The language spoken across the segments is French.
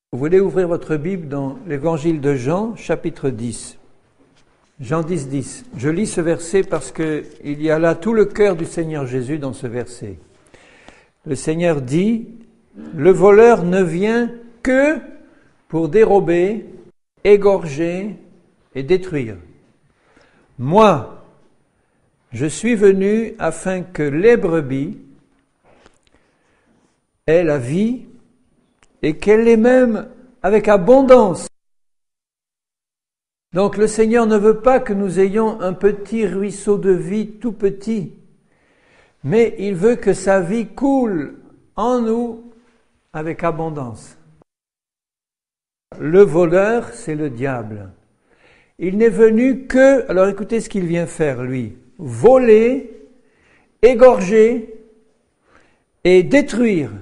Vous voulez ouvrir votre Bible dans l'évangile de Jean, chapitre 10. Jean 10, 10. Je lis ce verset parce qu'il y a là tout le cœur du Seigneur Jésus dans ce verset. Le Seigneur dit, « Le voleur ne vient que pour dérober, égorger et détruire. Moi, je suis venu afin que les brebis aient la vie et qu'elle l'ait même avec abondance. » Donc le Seigneur ne veut pas que nous ayons un petit ruisseau de vie tout petit, mais il veut que sa vie coule en nous avec abondance. Le voleur, c'est le diable. Il n'est venu que, alors écoutez ce qu'il vient faire lui, voler, égorger et détruire.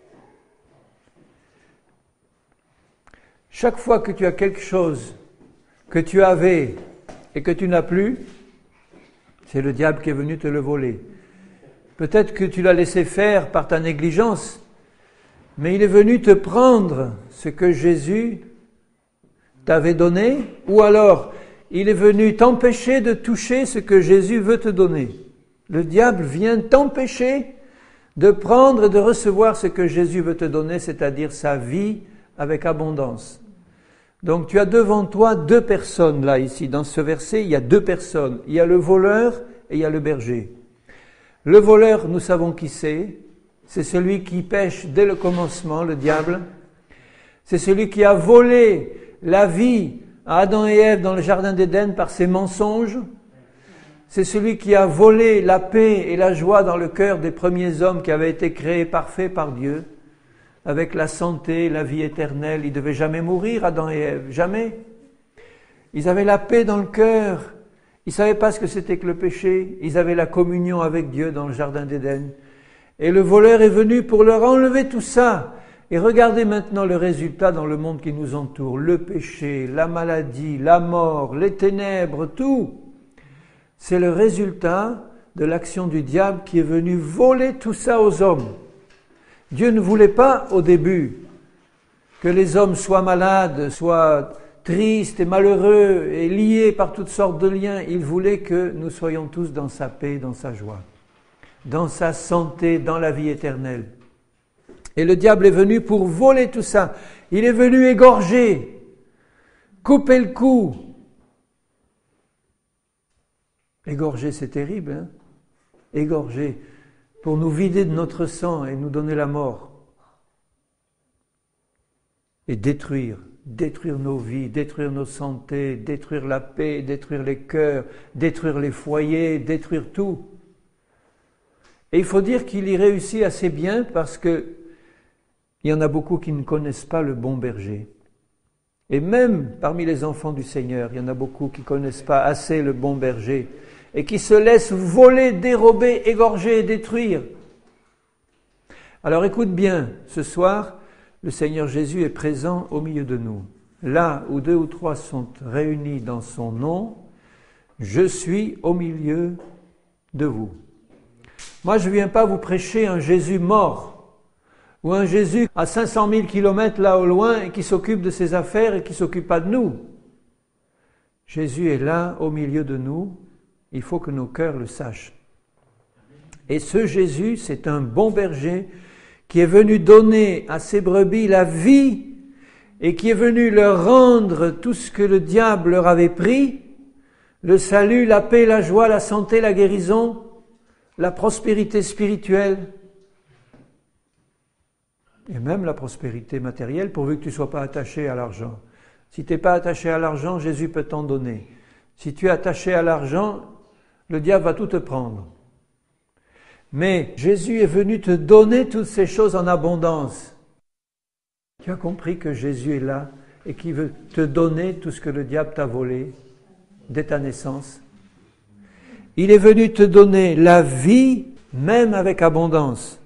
Chaque fois que tu as quelque chose que tu avais et que tu n'as plus, c'est le diable qui est venu te le voler. Peut-être que tu l'as laissé faire par ta négligence, mais il est venu te prendre ce que Jésus t'avait donné, ou alors il est venu t'empêcher de toucher ce que Jésus veut te donner. Le diable vient t'empêcher de prendre et de recevoir ce que Jésus veut te donner, c'est-à-dire sa vie avec abondance. Donc tu as devant toi deux personnes là, ici, dans ce verset, il y a deux personnes. Il y a le voleur et il y a le berger. Le voleur, nous savons qui c'est celui qui pêche dès le commencement, le diable. C'est celui qui a volé la vie à Adam et Ève dans le jardin d'Éden par ses mensonges. C'est celui qui a volé la paix et la joie dans le cœur des premiers hommes qui avaient été créés parfaits par Dieu. Avec la santé, la vie éternelle, ils ne devaient jamais mourir, Adam et Ève, jamais. Ils avaient la paix dans le cœur, ils ne savaient pas ce que c'était que le péché, ils avaient la communion avec Dieu dans le jardin d'Éden. Et le voleur est venu pour leur enlever tout ça. Et regardez maintenant le résultat dans le monde qui nous entoure, le péché, la maladie, la mort, les ténèbres, tout. C'est le résultat de l'action du diable qui est venu voler tout ça aux hommes. Dieu ne voulait pas au début que les hommes soient malades, soient tristes et malheureux et liés par toutes sortes de liens. Il voulait que nous soyons tous dans sa paix, dans sa joie, dans sa santé, dans la vie éternelle. Et le diable est venu pour voler tout ça. Il est venu égorger, couper le cou. Égorger, c'est terrible, hein? Égorger. Pour nous vider de notre sang et nous donner la mort. Et détruire nos vies, détruire nos santé, détruire la paix, détruire les cœurs, détruire les foyers, détruire tout. Et il faut dire qu'il y réussit assez bien parce que il y en a beaucoup qui ne connaissent pas le bon berger. Et même parmi les enfants du Seigneur, il y en a beaucoup qui ne connaissent pas assez le bon berger. Et qui se laissent voler, dérober, égorger et détruire. Alors écoute bien, ce soir, le Seigneur Jésus est présent au milieu de nous. Là où 2 ou 3 sont réunis dans son nom, je suis au milieu de vous. Moi, je ne viens pas vous prêcher un Jésus mort, ou un Jésus à 500 000 kilomètres là au loin et qui s'occupe de ses affaires et qui ne s'occupe pas de nous. Jésus est là au milieu de nous. Il faut que nos cœurs le sachent. Et ce Jésus, c'est un bon berger qui est venu donner à ses brebis la vie et qui est venu leur rendre tout ce que le diable leur avait pris, le salut, la paix, la joie, la santé, la guérison, la prospérité spirituelle et même la prospérité matérielle pourvu que tu ne sois pas attaché à l'argent. Si tu n'es pas attaché à l'argent, Jésus peut t'en donner. Si tu es attaché à l'argent, le diable va tout te prendre. Mais Jésus est venu te donner toutes ces choses en abondance. Tu as compris que Jésus est là et qu'il veut te donner tout ce que le diable t'a volé dès ta naissance. Il est venu te donner la vie, même avec abondance.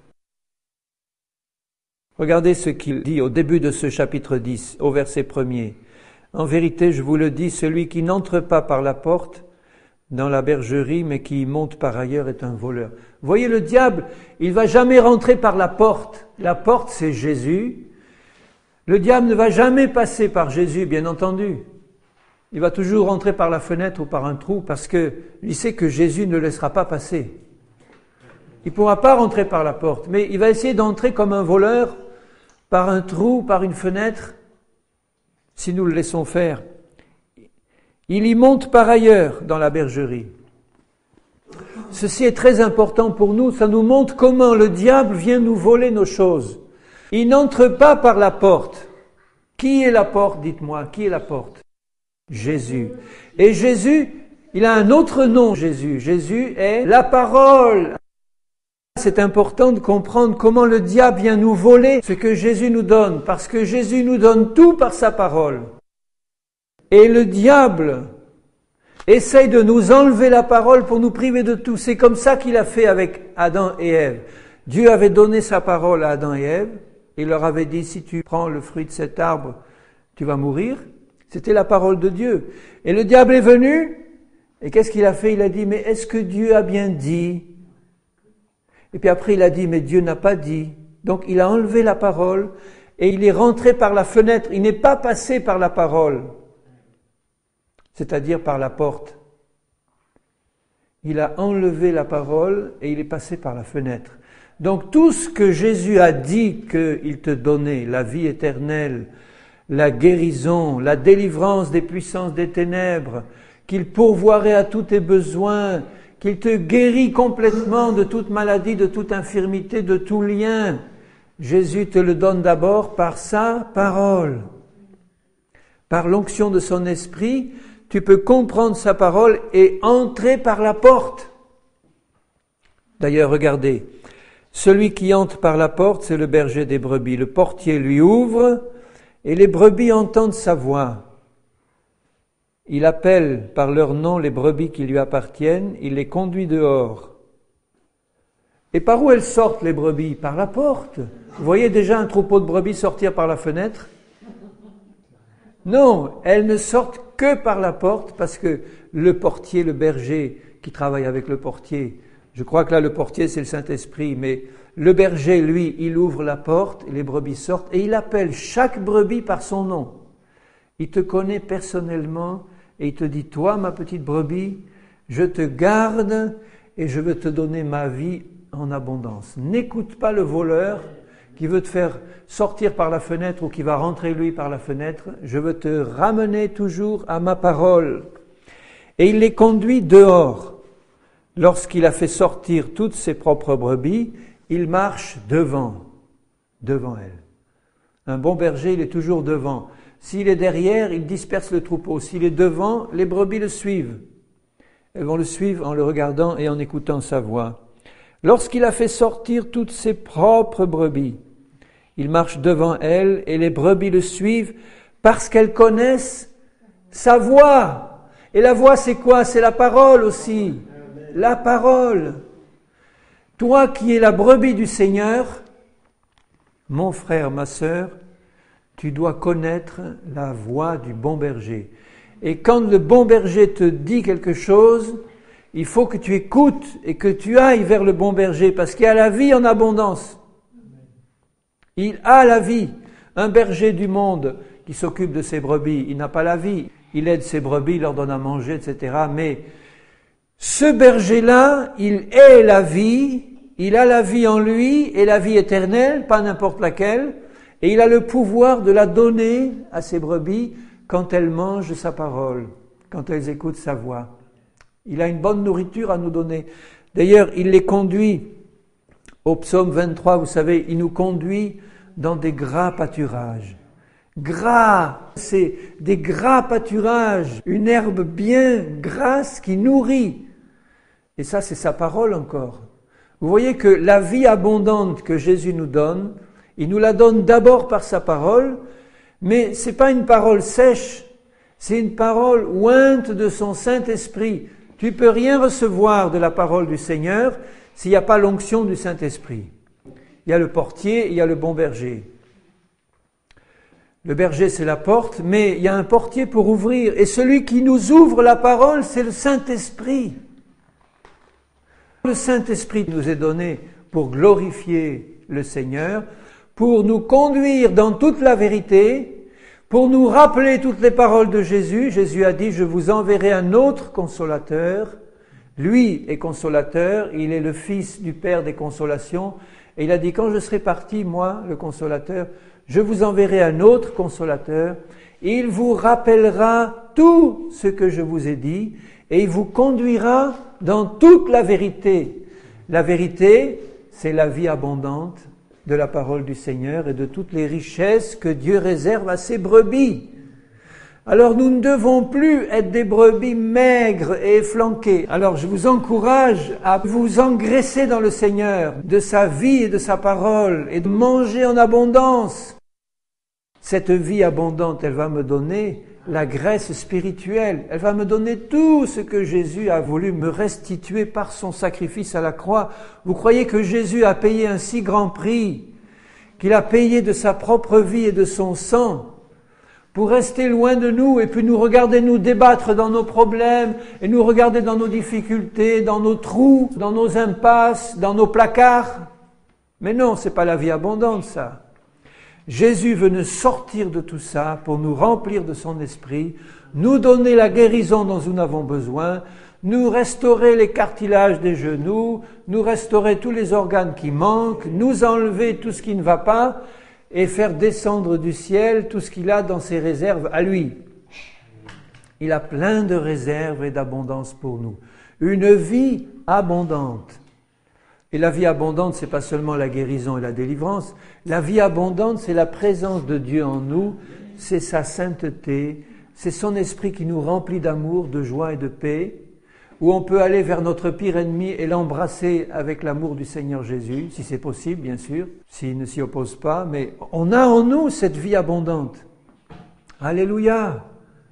Regardez ce qu'il dit au début de ce chapitre 10, au verset 1er. En vérité, je vous le dis, celui qui n'entre pas par la porte dans la bergerie, mais qui y monte par ailleurs est un voleur. Voyez, le diable, il ne va jamais rentrer par la porte. La porte, c'est Jésus. Le diable ne va jamais passer par Jésus, bien entendu. Il va toujours rentrer par la fenêtre ou par un trou parce qu'il sait que Jésus ne le laissera pas passer. Il ne pourra pas rentrer par la porte, mais il va essayer d'entrer comme un voleur par un trou, par une fenêtre, si nous le laissons faire. Il y monte par ailleurs dans la bergerie. Ceci est très important pour nous, ça nous montre comment le diable vient nous voler nos choses. Il n'entre pas par la porte. Qui est la porte, dites-moi, qui est la porte? Jésus. Et Jésus, il a un autre nom, Jésus. Jésus est la parole. C'est important de comprendre comment le diable vient nous voler ce que Jésus nous donne, parce que Jésus nous donne tout par sa parole. Et le diable essaye de nous enlever la parole pour nous priver de tout. C'est comme ça qu'il a fait avec Adam et Ève. Dieu avait donné sa parole à Adam et Ève. Il leur avait dit, si tu prends le fruit de cet arbre, tu vas mourir. C'était la parole de Dieu. Et le diable est venu, et qu'est-ce qu'il a fait? Il a dit, mais est-ce que Dieu a bien dit? Et puis après il a dit, mais Dieu n'a pas dit. Donc il a enlevé la parole, et il est rentré par la fenêtre. Il n'est pas passé par la parole, c'est-à-dire par la porte. Il a enlevé la parole, et il est passé par la fenêtre. Donc tout ce que Jésus a dit qu'il te donnait, la vie éternelle, la guérison, la délivrance des puissances des ténèbres, qu'il pourvoirait à tous tes besoins, qu'il te guérit complètement de toute maladie, de toute infirmité, de tout lien, Jésus te le donne d'abord par sa parole. Par l'onction de son esprit, tu peux comprendre sa parole et entrer par la porte. D'ailleurs, regardez, celui qui entre par la porte, c'est le berger des brebis. Le portier lui ouvre et les brebis entendent sa voix. Il appelle par leur nom les brebis qui lui appartiennent, il les conduit dehors. Et par où elles sortent les brebis? Par la porte. Vous voyez déjà un troupeau de brebis sortir par la fenêtre? Non, elles ne sortent que par la porte parce que le portier, le berger qui travaille avec le portier, je crois que là le portier c'est le Saint-Esprit, mais le berger lui, il ouvre la porte, les brebis sortent et il appelle chaque brebis par son nom. Il te connaît personnellement et il te dit, toi ma petite brebis, je te garde et je veux te donner ma vie en abondance. N'écoute pas le voleur qui veut te faire sortir par la fenêtre ou qui va rentrer lui par la fenêtre. Je veux te ramener toujours à ma parole. Et il les conduit dehors. Lorsqu'il a fait sortir toutes ses propres brebis, il marche devant elles. Un bon berger, il est toujours devant. S'il est derrière, il disperse le troupeau. S'il est devant, les brebis le suivent. Elles vont le suivre en le regardant et en écoutant sa voix. Lorsqu'il a fait sortir toutes ses propres brebis, il marche devant elles et les brebis le suivent parce qu'elles connaissent sa voix. Et la voix, c'est quoi? C'est la parole aussi. La parole. Toi qui es la brebis du Seigneur, mon frère, ma sœur, tu dois connaître la voix du bon berger. Et quand le bon berger te dit quelque chose, il faut que tu écoutes et que tu ailles vers le bon berger parce qu'il y a la vie en abondance. Il a la vie. Un berger du monde qui s'occupe de ses brebis, il n'a pas la vie. Il aide ses brebis, il leur donne à manger, etc. Mais ce berger-là, il est la vie, il a la vie en lui et la vie éternelle, pas n'importe laquelle, et il a le pouvoir de la donner à ses brebis quand elles mangent sa parole, quand elles écoutent sa voix. Il a une bonne nourriture à nous donner. D'ailleurs, il les conduit au psaume 23, vous savez, il nous conduit dans des gras pâturages. Gras, c'est des gras pâturages, une herbe bien grasse qui nourrit. Et ça, c'est sa parole encore. Vous voyez que la vie abondante que Jésus nous donne, il nous la donne d'abord par sa parole, mais c'est pas une parole sèche, c'est une parole ointe de son Saint-Esprit. Tu peux rien recevoir de la parole du Seigneur s'il n'y a pas l'onction du Saint-Esprit. Il y a le portier, il y a le bon berger. Le berger, c'est la porte, mais il y a un portier pour ouvrir. Et celui qui nous ouvre la parole, c'est le Saint-Esprit. Le Saint-Esprit nous est donné pour glorifier le Seigneur, pour nous conduire dans toute la vérité, pour nous rappeler toutes les paroles de Jésus. Jésus a dit, je vous enverrai un autre consolateur. Lui est consolateur, il est le Fils du Père des consolations. Et il a dit, quand je serai parti, moi, le consolateur, je vous enverrai un autre consolateur. Il vous rappellera tout ce que je vous ai dit et il vous conduira dans toute la vérité. La vérité, c'est la vie abondante de la parole du Seigneur et de toutes les richesses que Dieu réserve à ses brebis. Alors nous ne devons plus être des brebis maigres et efflanquées. Alors je vous encourage à vous engraisser dans le Seigneur, de sa vie et de sa parole, et de manger en abondance. Cette vie abondante, elle va me donner la graisse spirituelle. Elle va me donner tout ce que Jésus a voulu me restituer par son sacrifice à la croix. Vous croyez que Jésus a payé un si grand prix, qu'il a payé de sa propre vie et de son sang pour rester loin de nous et puis nous regarder nous débattre dans nos problèmes et nous regarder dans nos difficultés, dans nos trous, dans nos impasses, dans nos placards? Mais non, c'est pas la vie abondante, ça. Jésus veut nous sortir de tout ça pour nous remplir de son esprit, nous donner la guérison dont nous avons besoin, nous restaurer les cartilages des genoux, nous restaurer tous les organes qui manquent, nous enlever tout ce qui ne va pas et faire descendre du ciel tout ce qu'il a dans ses réserves à lui. Il a plein de réserves et d'abondance pour nous. Une vie abondante. Et la vie abondante, c'est pas seulement la guérison et la délivrance. La vie abondante, c'est la présence de Dieu en nous, c'est sa sainteté, c'est son esprit qui nous remplit d'amour, de joie et de paix, où on peut aller vers notre pire ennemi et l'embrasser avec l'amour du Seigneur Jésus, si c'est possible, bien sûr, s'il ne s'y oppose pas, mais on a en nous cette vie abondante. Alléluia!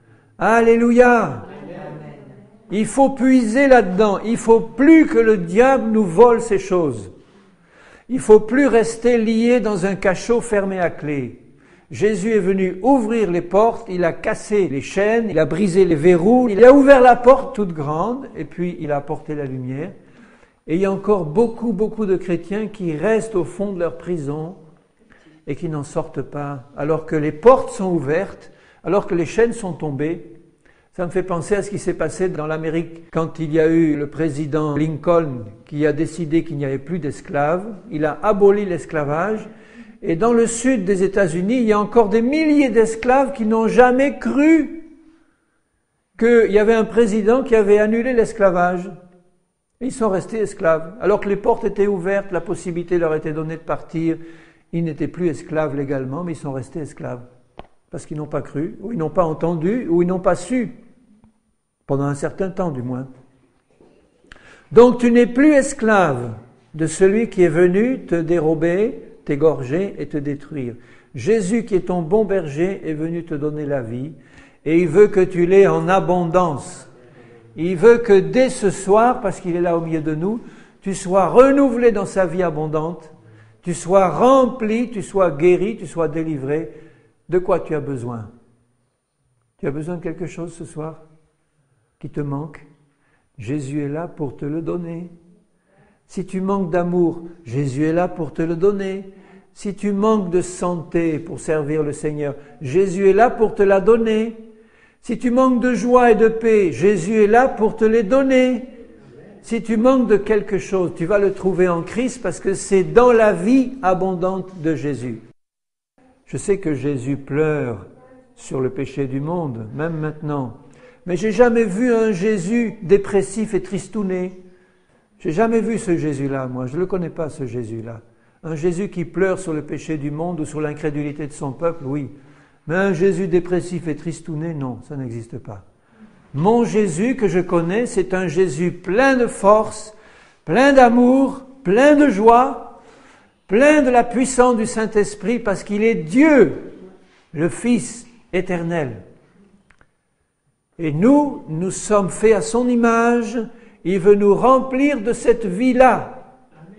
Alléluia! Il faut puiser là-dedans. Il faut plus que le diable nous vole ces choses. Il faut plus rester lié dans un cachot fermé à clé. Jésus est venu ouvrir les portes, il a cassé les chaînes, il a brisé les verrous, il a ouvert la porte toute grande et puis il a apporté la lumière. Et il y a encore beaucoup de chrétiens qui restent au fond de leur prison et qui n'en sortent pas, alors que les portes sont ouvertes, alors que les chaînes sont tombées. Ça me fait penser à ce qui s'est passé dans l'Amérique quand il y a eu le président Lincoln qui a décidé qu'il n'y avait plus d'esclaves. Il a aboli l'esclavage. Et dans le sud des États-Unis, il y a encore des milliers d'esclaves qui n'ont jamais cru qu'il y avait un président qui avait annulé l'esclavage. Et ils sont restés esclaves. Alors que les portes étaient ouvertes, la possibilité leur était donnée de partir. Ils n'étaient plus esclaves légalement, mais ils sont restés esclaves. Parce qu'ils n'ont pas cru, ou ils n'ont pas entendu, ou ils n'ont pas su. Pendant un certain temps, du moins. Donc, tu n'es plus esclave de celui qui est venu te dérober, t'égorger et te détruire. Jésus, qui est ton bon berger, est venu te donner la vie, et il veut que tu l'aies en abondance. Il veut que dès ce soir, parce qu'il est là au milieu de nous, tu sois renouvelé dans sa vie abondante, tu sois rempli, tu sois guéri, tu sois délivré. De quoi tu as besoin? Tu as besoin de quelque chose ce soir qui te manque? Jésus est là pour te le donner. Si tu manques d'amour, Jésus est là pour te le donner. Si tu manques de santé pour servir le Seigneur, Jésus est là pour te la donner. Si tu manques de joie et de paix, Jésus est là pour te les donner. Si tu manques de quelque chose, tu vas le trouver en Christ parce que c'est dans la vie abondante de Jésus. Je sais que Jésus pleure sur le péché du monde, même maintenant. Mais j'ai jamais vu un Jésus dépressif et tristouné. J'ai jamais vu ce Jésus-là, moi. Je ne le connais pas, ce Jésus-là. Un Jésus qui pleure sur le péché du monde ou sur l'incrédulité de son peuple, oui. Mais un Jésus dépressif et tristouné, non, ça n'existe pas. Mon Jésus que je connais, c'est un Jésus plein de force, plein d'amour, plein de joie, plein de la puissance du Saint-Esprit, parce qu'il est Dieu, le Fils éternel. Et nous sommes faits à son image. Il veut nous remplir de cette vie-là.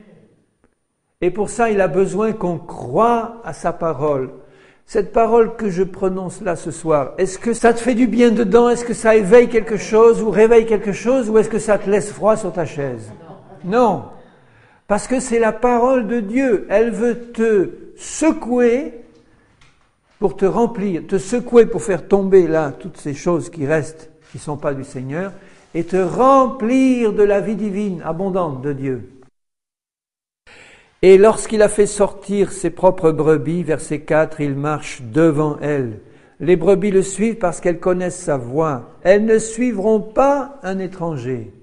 Et pour ça, il a besoin qu'on croie à sa parole. Cette parole que je prononce là ce soir, est-ce que ça te fait du bien dedans? Est-ce que ça éveille quelque chose ou réveille quelque chose? Ou est-ce que ça te laisse froid sur ta chaise? Non. Parce que c'est la parole de Dieu. Elle veut te secouer pour te remplir, te secouer pour faire tomber là toutes ces choses qui restent, qui ne sont pas du Seigneur, et te remplir de la vie divine abondante de Dieu. Et lorsqu'il a fait sortir ses propres brebis, verset 4, il marche devant elles. Les brebis le suivent parce qu'elles connaissent sa voix. Elles ne suivront pas un étranger,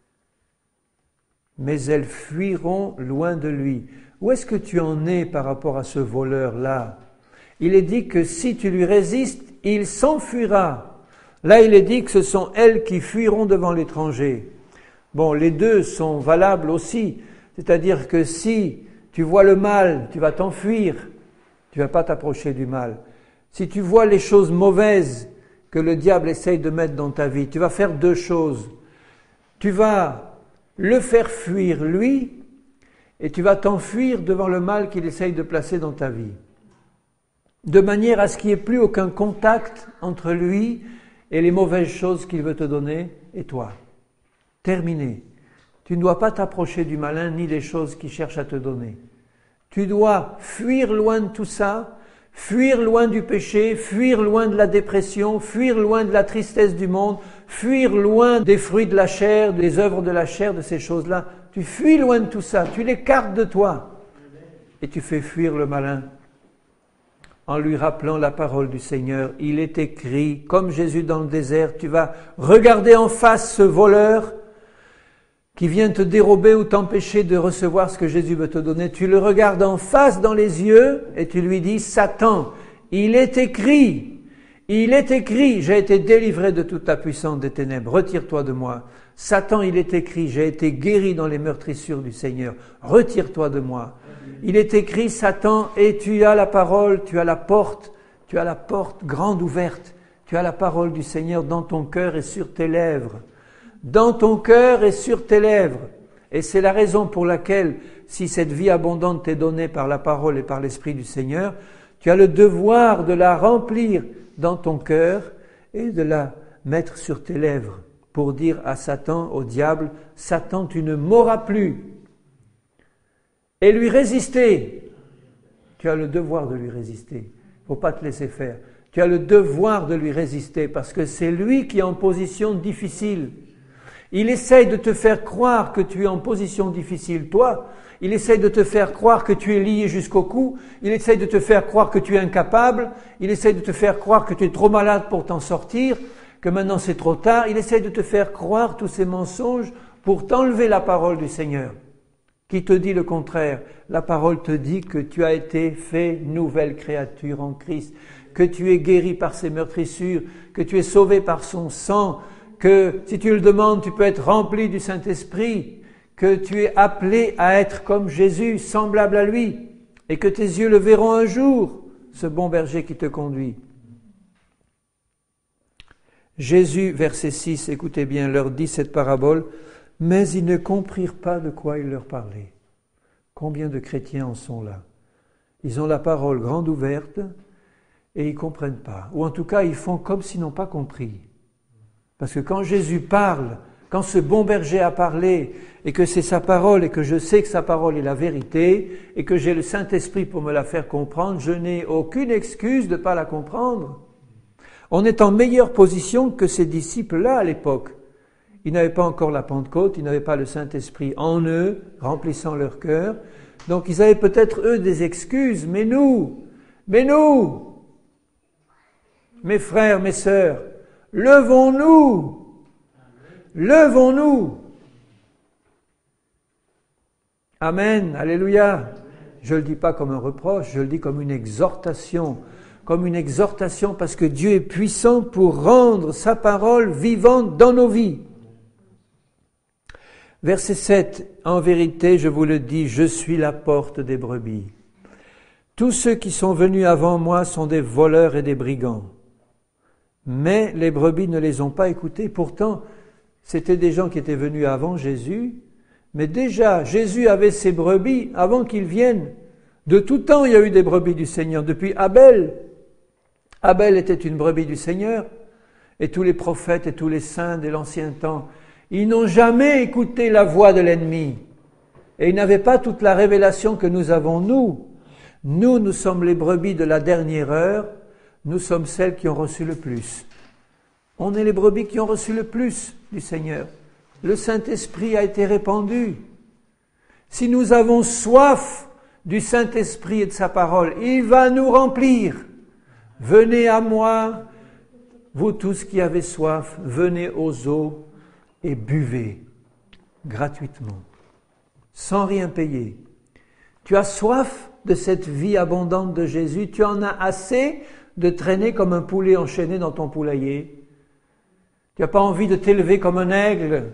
mais elles fuiront loin de lui. Où est-ce que tu en es par rapport à ce voleur-là? Il est dit que si tu lui résistes, il s'enfuira. Là, il est dit que ce sont elles qui fuiront devant l'étranger. Bon, les deux sont valables aussi. C'est-à-dire que si tu vois le mal, tu vas t'enfuir. Tu ne vas pas t'approcher du mal. Si tu vois les choses mauvaises que le diable essaye de mettre dans ta vie, tu vas faire deux choses. Tu vas le faire fuir, lui, et tu vas t'enfuir devant le mal qu'il essaye de placer dans ta vie. De manière à ce qu'il n'y ait plus aucun contact entre lui et les mauvaises choses qu'il veut te donner et toi. Terminé. Tu ne dois pas t'approcher du malin ni des choses qu'il cherche à te donner. Tu dois fuir loin de tout ça, fuir loin du péché, fuir loin de la dépression, fuir loin de la tristesse du monde, fuir loin des fruits de la chair, des œuvres de la chair, de ces choses-là. Tu fuis loin de tout ça, tu l'écartes de toi et tu fais fuir le malin en lui rappelant la parole du Seigneur. Il est écrit, comme Jésus dans le désert, tu vas regarder en face ce voleur qui vient te dérober ou t'empêcher de recevoir ce que Jésus veut te donner. Tu le regardes en face dans les yeux et tu lui dis, Satan, il est écrit, j'ai été délivré de toute la puissance des ténèbres, retire-toi de moi. Satan, il est écrit, j'ai été guéri dans les meurtrissures du Seigneur, retire-toi de moi. Il est écrit, Satan, et tu as la parole, tu as la porte grande ouverte, tu as la parole du Seigneur dans ton cœur et sur tes lèvres. Dans ton cœur et sur tes lèvres. Et c'est la raison pour laquelle, si cette vie abondante t'est donnée par la parole et par l'Esprit du Seigneur, tu as le devoir de la remplir dans ton cœur et de la mettre sur tes lèvres pour dire à Satan, au diable, Satan, tu ne m'auras plus. Et lui résister. Tu as le devoir de lui résister. Il ne faut pas te laisser faire. Tu as le devoir de lui résister parce que c'est lui qui est en position difficile. Il essaye de te faire croire que tu es en position difficile, toi. Il essaye de te faire croire que tu es lié jusqu'au cou. Il essaye de te faire croire que tu es incapable. Il essaye de te faire croire que tu es trop malade pour t'en sortir, que maintenant c'est trop tard. Il essaye de te faire croire tous ces mensonges pour t'enlever la parole du Seigneur, qui te dit le contraire. La parole te dit que tu as été fait nouvelle créature en Christ, que tu es guéri par ses meurtrissures, que tu es sauvé par son sang, que si tu le demandes, tu peux être rempli du Saint-Esprit, que tu es appelé à être comme Jésus, semblable à lui, et que tes yeux le verront un jour, ce bon berger qui te conduit. Jésus, verset 6, écoutez bien, leur dit cette parabole, mais ils ne comprirent pas de quoi il leur parlait. Combien de chrétiens en sont là? Ils ont la parole grande ouverte et ils ne comprennent pas. Ou en tout cas, ils font comme s'ils n'ont pas compris. Parce que quand Jésus parle, quand ce bon berger a parlé, et que c'est sa parole, et que je sais que sa parole est la vérité, et que j'ai le Saint-Esprit pour me la faire comprendre, je n'ai aucune excuse de ne pas la comprendre. On est en meilleure position que ces disciples-là à l'époque. Ils n'avaient pas encore la Pentecôte, ils n'avaient pas le Saint-Esprit en eux, remplissant leur cœur. Donc ils avaient peut-être eux des excuses, mais nous, mes frères, mes sœurs, levons-nous. Amen, alléluia. Je ne le dis pas comme un reproche, je le dis comme une exhortation parce que Dieu est puissant pour rendre sa parole vivante dans nos vies. Verset 7, en vérité, je vous le dis, je suis la porte des brebis. Tous ceux qui sont venus avant moi sont des voleurs et des brigands. Mais les brebis ne les ont pas écoutés. Pourtant, c'était des gens qui étaient venus avant Jésus. Mais déjà, Jésus avait ses brebis avant qu'il vienne. De tout temps, il y a eu des brebis du Seigneur. Depuis Abel. Abel était une brebis du Seigneur. Et tous les prophètes et tous les saints de l'ancien temps, ils n'ont jamais écouté la voix de l'ennemi. Et ils n'avaient pas toute la révélation que nous avons, nous. Nous sommes les brebis de la dernière heure, nous sommes celles qui ont reçu le plus. On est les brebis qui ont reçu le plus du Seigneur. Le Saint-Esprit a été répandu. Si nous avons soif du Saint-Esprit et de sa parole, il va nous remplir. Venez à moi, vous tous qui avez soif, venez aux eaux et buvez gratuitement, sans rien payer. Tu as soif de cette vie abondante de Jésus, tu en as assez de traîner comme un poulet enchaîné dans ton poulailler. Tu n'as pas envie de t'élever comme un aigle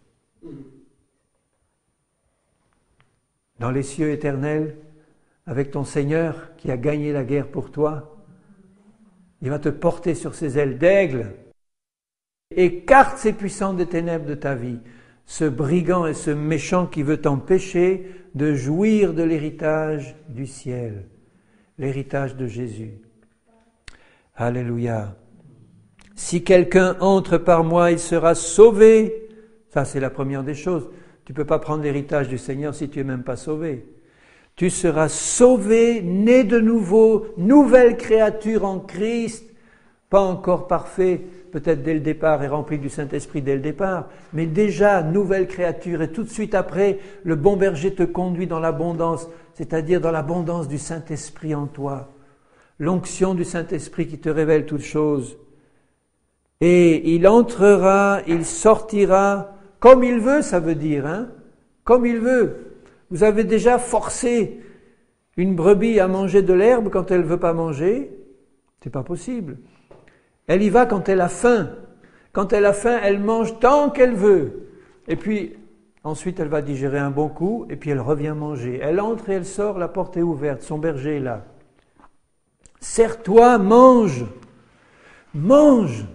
dans les cieux éternels avec ton Seigneur qui a gagné la guerre pour toi. Il va te porter sur ses ailes d'aigle. Écarte ces puissants des ténèbres de ta vie, ce brigand et ce méchant qui veut t'empêcher de jouir de l'héritage du ciel, l'héritage de Jésus. Alléluia. Si quelqu'un entre par moi, il sera sauvé. Ça, c'est la première des choses. Tu ne peux pas prendre l'héritage du Seigneur si tu n'es même pas sauvé. Tu seras sauvé, né de nouveau, nouvelle créature en Christ, pas encore parfait, peut-être dès le départ et rempli du Saint-Esprit dès le départ, mais déjà nouvelle créature. Et tout de suite après, le bon berger te conduit dans l'abondance, c'est-à-dire dans l'abondance du Saint-Esprit en toi. L'onction du Saint-Esprit qui te révèle toutes choses. Et il entrera, il sortira, comme il veut, ça veut dire, comme il veut. Vous avez déjà forcé une brebis à manger de l'herbe quand elle ne veut pas manger? C'est pas possible. Elle y va quand elle a faim. Quand elle a faim, elle mange tant qu'elle veut. Et puis, ensuite, elle va digérer un bon coup, et puis elle revient manger. Elle entre et elle sort, la porte est ouverte, son berger est là. Serre-toi, mange. Mange.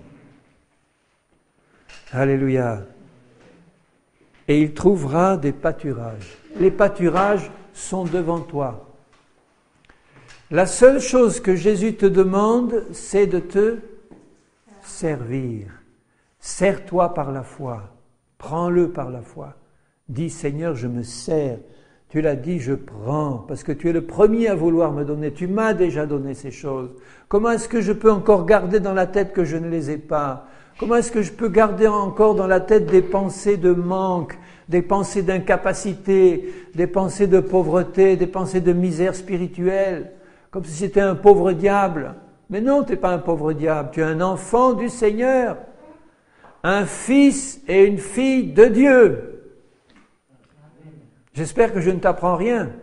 Alléluia. Et il trouvera des pâturages. Les pâturages sont devant toi. La seule chose que Jésus te demande, c'est de te servir. Sers-toi par la foi. Prends-le par la foi. Dis, Seigneur, je me sers. Tu l'as dit, je prends, parce que tu es le premier à vouloir me donner. Tu m'as déjà donné ces choses. Comment est-ce que je peux encore garder dans la tête que je ne les ai pas? Comment est-ce que je peux garder encore dans la tête des pensées de manque, des pensées d'incapacité, des pensées de pauvreté, des pensées de misère spirituelle, comme si c'était un pauvre diable? Mais non, tu n'es pas un pauvre diable, tu es un enfant du Seigneur, un fils et une fille de Dieu. J'espère que je ne t'apprends rien.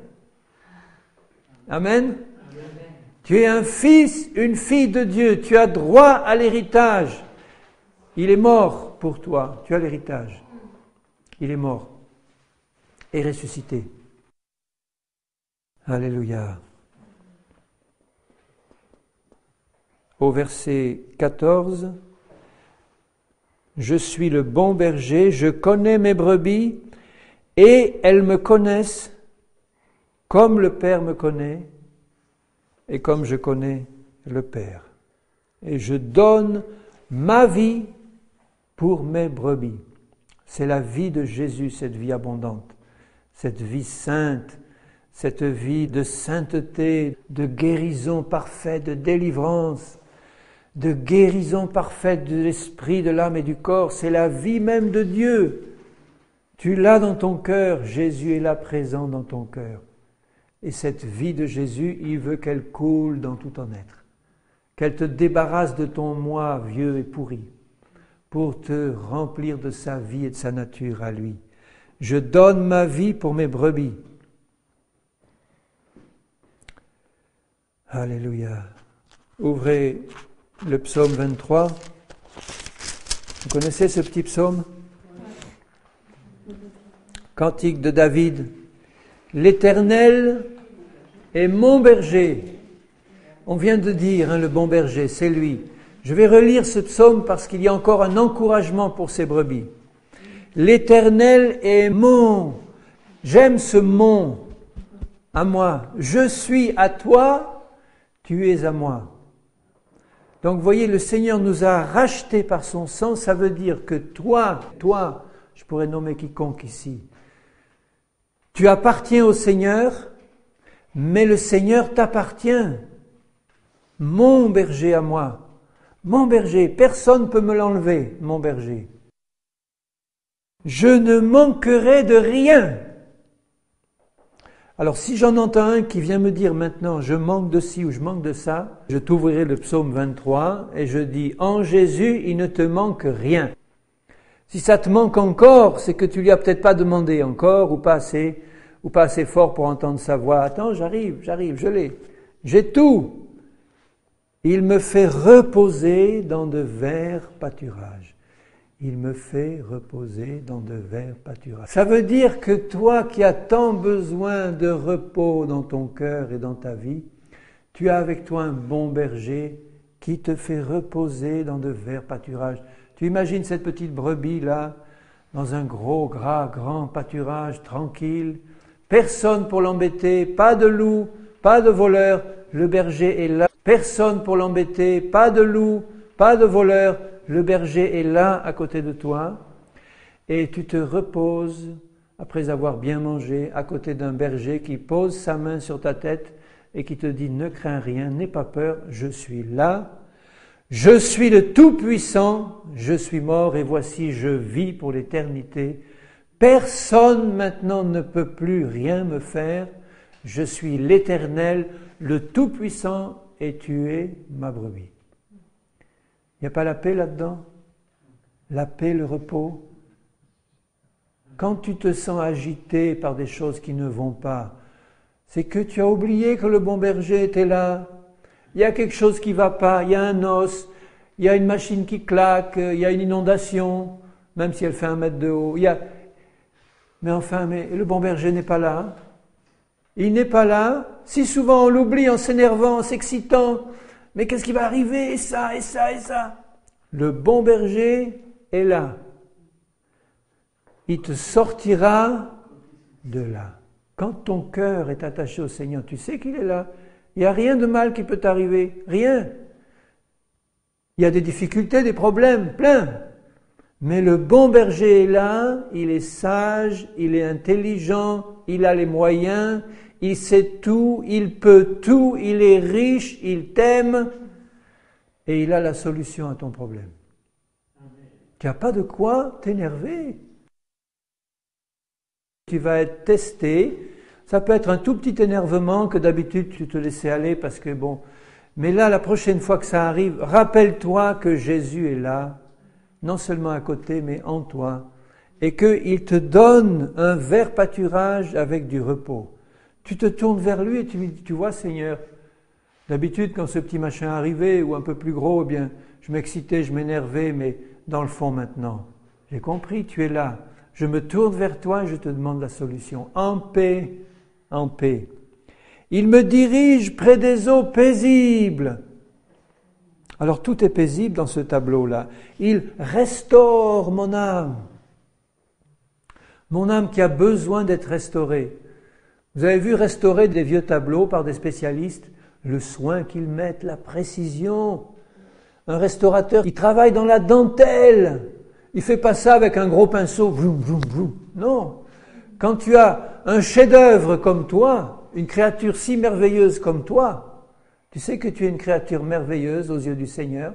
Amen. Tu es un fils, une fille de Dieu, tu as droit à l'héritage. Il est mort pour toi, tu as l'héritage. Il est mort et ressuscité. Alléluia. Au verset 14, « Je suis le bon berger, je connais mes brebis, et elles me connaissent comme le Père me connaît, et comme je connais le Père. Et je donne ma vie pour mes brebis. » C'est la vie de Jésus, cette vie abondante, cette vie sainte, cette vie de sainteté, de guérison parfaite, de délivrance, de guérison parfaite de l'esprit, de l'âme et du corps. C'est la vie même de Dieu. Tu l'as dans ton cœur, Jésus est là présent dans ton cœur. Et cette vie de Jésus, il veut qu'elle coule dans tout ton être, qu'elle te débarrasse de ton moi vieux et pourri, pour te remplir de sa vie et de sa nature à lui. Je donne ma vie pour mes brebis. Alléluia. Ouvrez le psaume 23. Vous connaissez ce petit psaume? Cantique de David. L'Éternel est mon berger. On vient de dire, le bon berger, c'est lui. Je vais relire ce psaume parce qu'il y a encore un encouragement pour ces brebis. L'Éternel est mon. J'aime ce mon à moi. Je suis à toi, tu es à moi. Donc vous voyez, le Seigneur nous a rachetés par son sang. Ça veut dire que toi, je pourrais nommer quiconque ici, tu appartiens au Seigneur, mais le Seigneur t'appartient. Mon berger à moi, mon berger, personne ne peut me l'enlever, mon berger. Je ne manquerai de rien. Alors si j'en entends un qui vient me dire maintenant, je manque de ci ou je manque de ça, je t'ouvrirai le psaume 23 et je dis, en Jésus, il ne te manque rien. Si ça te manque encore, c'est que tu lui as peut-être pas demandé encore ou pas assez fort pour entendre sa voix. Attends, j'arrive, je l'ai. J'ai tout. Il me fait reposer dans de verts pâturages. Il me fait reposer dans de verts pâturages. Ça veut dire que toi qui as tant besoin de repos dans ton cœur et dans ta vie, tu as avec toi un bon berger qui te fait reposer dans de verts pâturages. Tu imagines cette petite brebis là, dans un gros, grand pâturage, tranquille, personne pour l'embêter, pas de loup, pas de voleur, le berger est là, personne pour l'embêter, pas de loup, pas de voleur, le berger est là à côté de toi, et tu te reposes, après avoir bien mangé, à côté d'un berger qui pose sa main sur ta tête et qui te dit « Ne crains rien, n'aie pas peur, je suis là, je suis le Tout-Puissant, je suis mort et voici je vis pour l'éternité. Personne maintenant ne peut plus rien me faire, je suis l'Éternel, le Tout-Puissant et tu es ma brebis. » Il n'y a pas la paix là-dedans? La paix, le repos. Quand tu te sens agité par des choses qui ne vont pas, c'est que tu as oublié que le bon berger était là. Il y a quelque chose qui ne va pas, il y a un os, il y a une machine qui claque, il y a une inondation, même si elle fait 1 mètre de haut. Mais le bon berger n'est pas là. Il n'est pas là. Si souvent on l'oublie en s'énervant, en s'excitant, mais qu'est-ce qui va arriver? Et ça. Le bon berger est là. Il te sortira de là. Quand ton cœur est attaché au Seigneur, tu sais qu'il est là. Il n'y a rien de mal qui peut t'arriver. Rien. Il y a des difficultés, des problèmes, plein. Mais le bon berger est là, il est sage, il est intelligent, il a les moyens, il sait tout, il peut tout, il est riche, il t'aime et il a la solution à ton problème. Tu n'as pas de quoi t'énerver. Tu vas être testé. Ça peut être un tout petit énervement que d'habitude tu te laissais aller parce que bon. Mais là, la prochaine fois que ça arrive, rappelle-toi que Jésus est là, non seulement à côté, mais en toi, et qu'il te donne un vert pâturage avec du repos. Tu te tournes vers lui et tu lui dis, tu vois Seigneur, d'habitude quand ce petit machin arrivait ou un peu plus gros, eh bien, je m'excitais, je m'énervais, mais dans le fond maintenant, j'ai compris, tu es là. Je me tourne vers toi et je te demande la solution. En paix, en paix. Il me dirige près des eaux paisibles. Alors tout est paisible dans ce tableau-là. Il restaure mon âme. Mon âme qui a besoin d'être restaurée. Vous avez vu restaurer des vieux tableaux par des spécialistes, le soin qu'ils mettent, la précision. Un restaurateur, il travaille dans la dentelle. Il fait pas ça avec un gros pinceau. Vroom, vroom, vroom. Non. Quand tu as un chef-d'œuvre comme toi, une créature si merveilleuse comme toi, tu sais que tu es une créature merveilleuse aux yeux du Seigneur.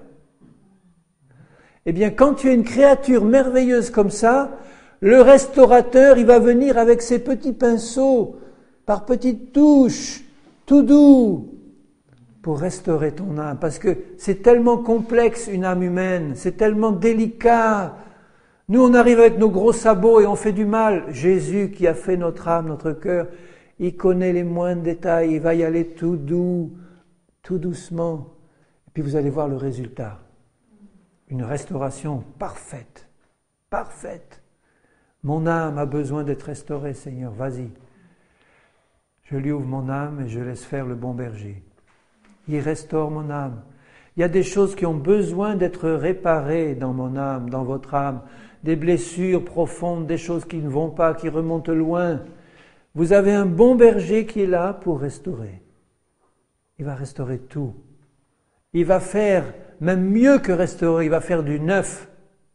Eh bien, quand tu es une créature merveilleuse comme ça, le restaurateur, il va venir avec ses petits pinceaux, par petites touches, tout doux, pour restaurer ton âme. Parce que c'est tellement complexe une âme humaine, c'est tellement délicat. Nous, on arrive avec nos gros sabots et on fait du mal. Jésus qui a fait notre âme, notre cœur, il connaît les moindres détails, il va y aller tout doux, tout doucement. Et puis vous allez voir le résultat. Une restauration parfaite, parfaite. Mon âme a besoin d'être restaurée, Seigneur, vas-y. Je lui ouvre mon âme et je laisse faire le bon berger. Il restaure mon âme. Il y a des choses qui ont besoin d'être réparées dans mon âme, dans votre âme. Des blessures profondes, des choses qui ne vont pas, qui remontent loin. Vous avez un bon berger qui est là pour restaurer. Il va restaurer tout. Il va faire, même mieux que restaurer, il va faire du neuf.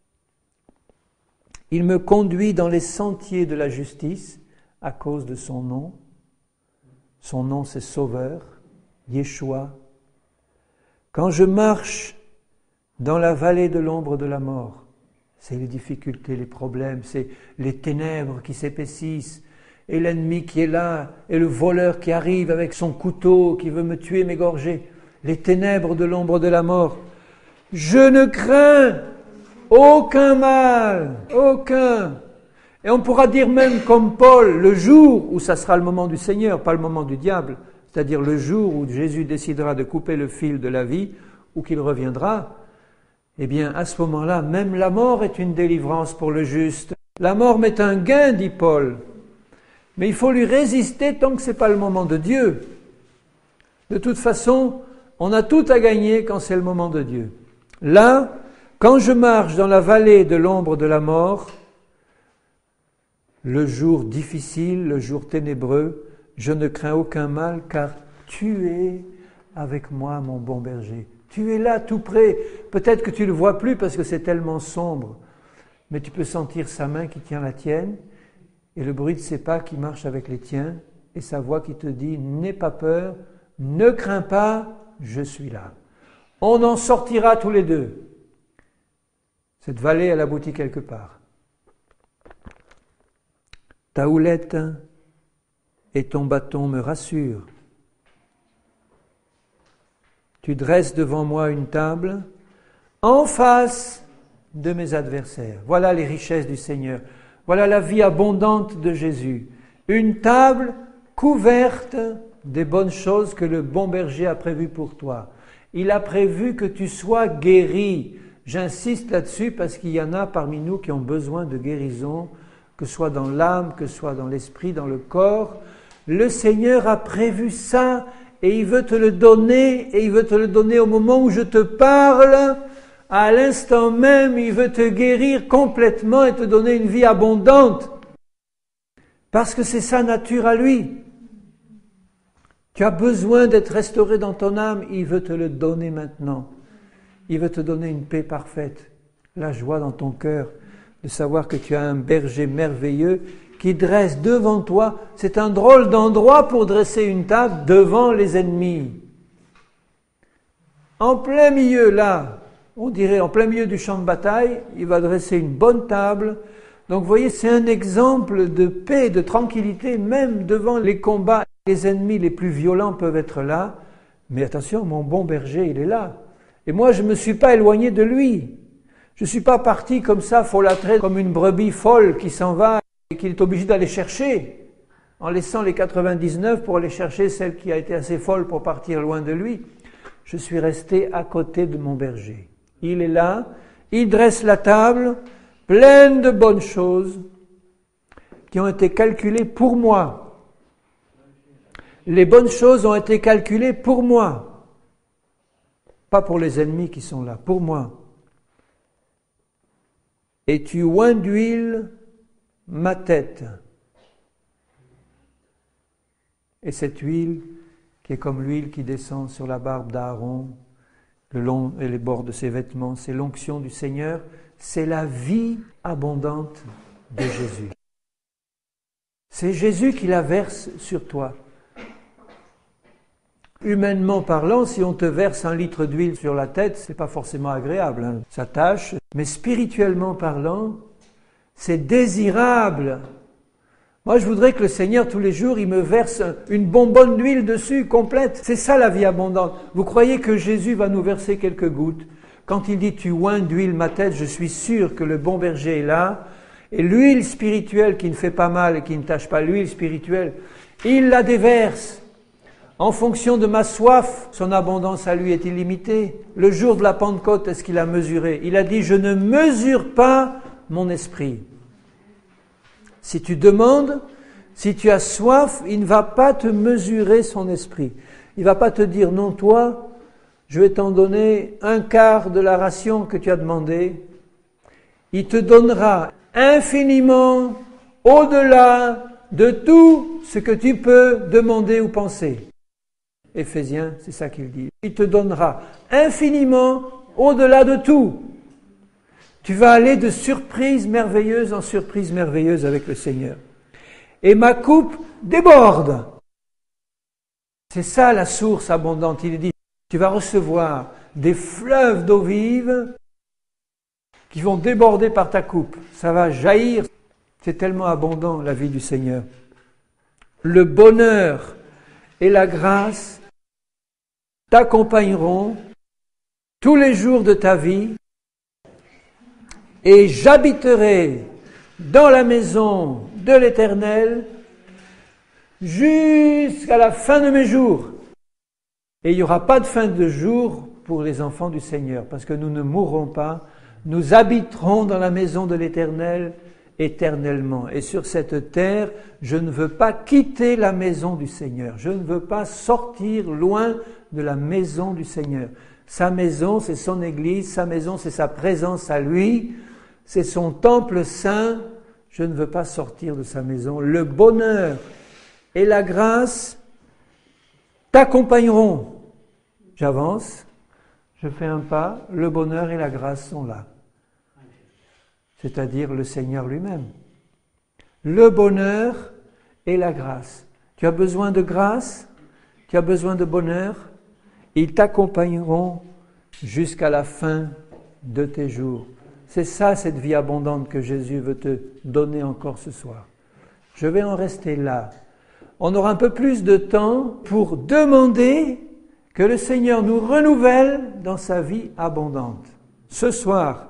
Il me conduit dans les sentiers de la justice à cause de son nom. Son nom c'est Sauveur, Yeshua. Quand je marche dans la vallée de l'ombre de la mort, c'est les difficultés, les problèmes, c'est les ténèbres qui s'épaississent, et l'ennemi qui est là, et le voleur qui arrive avec son couteau, qui veut me tuer, m'égorger. Les ténèbres de l'ombre de la mort. Je ne crains aucun mal, aucun. Et on pourra dire même comme Paul, le jour où ça sera le moment du Seigneur, pas le moment du diable, c'est-à-dire le jour où Jésus décidera de couper le fil de la vie, ou qu'il reviendra, eh bien à ce moment-là, même la mort est une délivrance pour le juste. La mort m'est un gain, dit Paul. Mais il faut lui résister tant que ce n'est pas le moment de Dieu. De toute façon, on a tout à gagner quand c'est le moment de Dieu. Là, quand je marche dans la vallée de l'ombre de la mort, le jour difficile, le jour ténébreux, je ne crains aucun mal, car tu es avec moi, mon bon berger. Tu es là, tout près. Peut-être que tu ne le vois plus parce que c'est tellement sombre, mais tu peux sentir sa main qui tient la tienne, et le bruit de ses pas qui marche avec les tiens, et sa voix qui te dit « N'aie pas peur, ne crains pas, je suis là. » On en sortira tous les deux. Cette vallée, elle aboutit quelque part. Ta houlette et ton bâton me rassurent. Tu dresses devant moi une table en face de mes adversaires. Voilà les richesses du Seigneur. Voilà la vie abondante de Jésus. Une table couverte des bonnes choses que le bon berger a prévues pour toi. Il a prévu que tu sois guéri. J'insiste là-dessus parce qu'il y en a parmi nous qui ont besoin de guérison, que ce soit dans l'âme, que ce soit dans l'esprit, dans le corps. Le Seigneur a prévu ça et il veut te le donner, et il veut te le donner au moment où je te parle. À l'instant même, il veut te guérir complètement et te donner une vie abondante. Parce que c'est sa nature à lui. Tu as besoin d'être restauré dans ton âme, il veut te le donner maintenant. Il veut te donner une paix parfaite, la joie dans ton cœur, de savoir que tu as un berger merveilleux qui dresse devant toi. C'est un drôle d'endroit pour dresser une table devant les ennemis. En plein milieu, là, on dirait en plein milieu du champ de bataille, il va dresser une bonne table. Donc vous voyez, c'est un exemple de paix, de tranquillité, même devant les combats. Les ennemis les plus violents peuvent être là, mais attention, mon bon berger, il est là. Et moi, je ne me suis pas éloigné de lui. Je ne suis pas parti comme ça, folâtré, comme une brebis folle qui s'en va et qu'il est obligé d'aller chercher, en laissant les 99 pour aller chercher celle qui a été assez folle pour partir loin de lui. Je suis resté à côté de mon berger. Il est là, il dresse la table, pleine de bonnes choses qui ont été calculées pour moi. Les bonnes choses ont été calculées pour moi. Pas pour les ennemis qui sont là, pour moi. Et tu oins d'huile ma tête. Et cette huile, qui est comme l'huile qui descend sur la barbe d'Aaron, le long et les bords de ses vêtements, c'est l'onction du Seigneur, c'est la vie abondante de Jésus. C'est Jésus qui la verse sur toi. Humainement parlant, si on te verse 1 litre d'huile sur la tête, c'est pas forcément agréable, hein. Ça tâche. Mais spirituellement parlant, c'est désirable. Moi, je voudrais que le Seigneur, tous les jours, il me verse une bonbonne d'huile dessus, complète. C'est ça la vie abondante. Vous croyez que Jésus va nous verser quelques gouttes? Quand il dit « tu oins d'huile ma tête », je suis sûr que le bon berger est là. Et l'huile spirituelle qui ne fait pas mal et qui ne tâche pas l'huile spirituelle, il la déverse. En fonction de ma soif, son abondance à lui est illimitée. Le jour de la Pentecôte, est-ce qu'il a mesuré? Il a dit « je ne mesure pas mon esprit ». Si tu demandes, si tu as soif, il ne va pas te mesurer son esprit. Il ne va pas te dire « non, toi, je vais t'en donner 1/4 de la ration que tu as demandé ». Il te donnera infiniment au-delà de tout ce que tu peux demander ou penser. Éphésiens, c'est ça qu'il dit. Il te donnera infiniment au-delà de tout. Tu vas aller de surprise merveilleuse en surprise merveilleuse avec le Seigneur. Et ma coupe déborde. C'est ça la source abondante. Il dit, tu vas recevoir des fleuves d'eau vive qui vont déborder par ta coupe. Ça va jaillir. C'est tellement abondant, la vie du Seigneur. Le bonheur et la grâce t'accompagneront tous les jours de ta vie et j'habiterai dans la maison de l'Éternel jusqu'à la fin de mes jours. Et il n'y aura pas de fin de jour pour les enfants du Seigneur, parce que nous ne mourrons pas, nous habiterons dans la maison de l'Éternel éternellement. Et sur cette terre, je ne veux pas quitter la maison du Seigneur. Je ne veux pas sortir loin de la maison du Seigneur. Sa maison, c'est son Église. Sa maison, c'est sa présence à lui. C'est son temple saint. Je ne veux pas sortir de sa maison. Le bonheur et la grâce t'accompagneront. J'avance, je fais un pas, le bonheur et la grâce sont là. C'est-à-dire le Seigneur lui-même. Le bonheur et la grâce. Tu as besoin de grâce, tu as besoin de bonheur, ils t'accompagneront jusqu'à la fin de tes jours. C'est ça, cette vie abondante que Jésus veut te donner encore ce soir. Je vais en rester là. On aura un peu plus de temps pour demander que le Seigneur nous renouvelle dans sa vie abondante. Ce soir,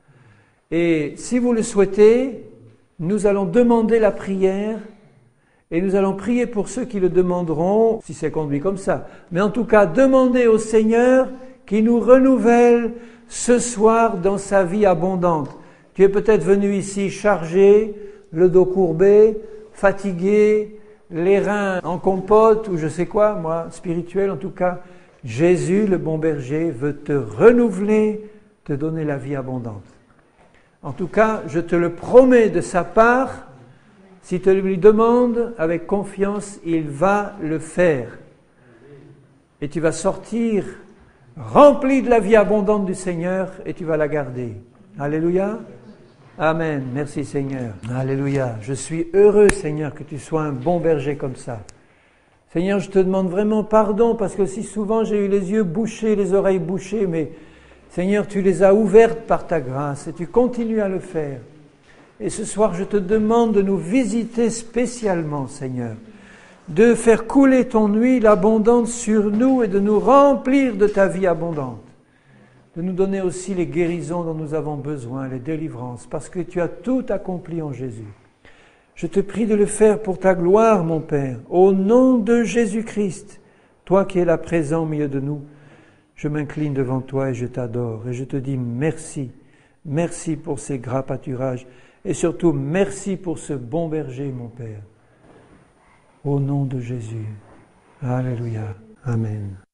et si vous le souhaitez, nous allons demander la prière et nous allons prier pour ceux qui le demanderont, si c'est conduit comme ça. Mais en tout cas, demander au Seigneur qui nous renouvelle ce soir dans sa vie abondante. Tu es peut-être venu ici chargé, le dos courbé, fatigué, les reins en compote ou je sais quoi, moi, spirituel en tout cas. Jésus, le bon berger, veut te renouveler, te donner la vie abondante. En tout cas, je te le promets de sa part, si tu lui demandes avec confiance, il va le faire. Et tu vas sortir rempli de la vie abondante du Seigneur et tu vas la garder. Alléluia. Amen. Merci Seigneur. Alléluia. Je suis heureux Seigneur que tu sois un bon berger comme ça. Seigneur, je te demande vraiment pardon parce que si souvent j'ai eu les yeux bouchés, les oreilles bouchées, mais Seigneur, tu les as ouvertes par ta grâce et tu continues à le faire. Et ce soir, je te demande de nous visiter spécialement, Seigneur, de faire couler ton huile abondante sur nous et de nous remplir de ta vie abondante, de nous donner aussi les guérisons dont nous avons besoin, les délivrances, parce que tu as tout accompli en Jésus. Je te prie de le faire pour ta gloire, mon Père, au nom de Jésus-Christ, toi qui es là présent au milieu de nous. Je m'incline devant toi et je t'adore et je te dis merci, merci pour ces gras pâturages et surtout merci pour ce bon berger, mon Père. Au nom de Jésus. Alléluia. Amen.